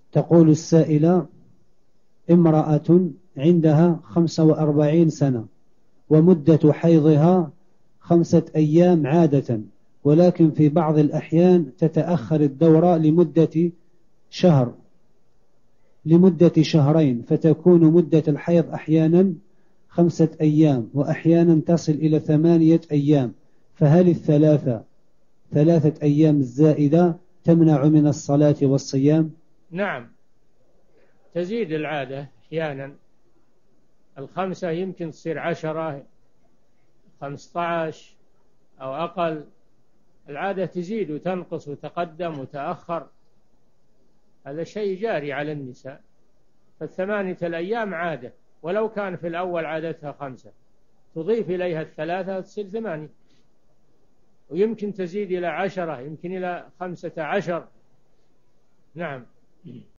تقول السائلة: امرأة عندها 45 سنة ومدة حيضها 5 أيام عادة، ولكن في بعض الأحيان تتأخر الدورة لمدة شهرين، فتكون مدة الحيض أحيانا 5 أيام وأحيانا تصل إلى 8 أيام، فهل ثلاثة أيام الزائدة تمنع من الصلاة والصيام؟ نعم، تزيد العادة أحيانا، 5 يمكن تصير 10، 15 أو أقل. العادة تزيد وتنقص وتقدم وتأخر، هذا شيء جاري على النساء. ف8 الأيام عادة، ولو كان في الأول عادتها 5، تضيف إليها 3 تصير 8، ويمكن تزيد إلى 10، يمكن إلى 15. نعم.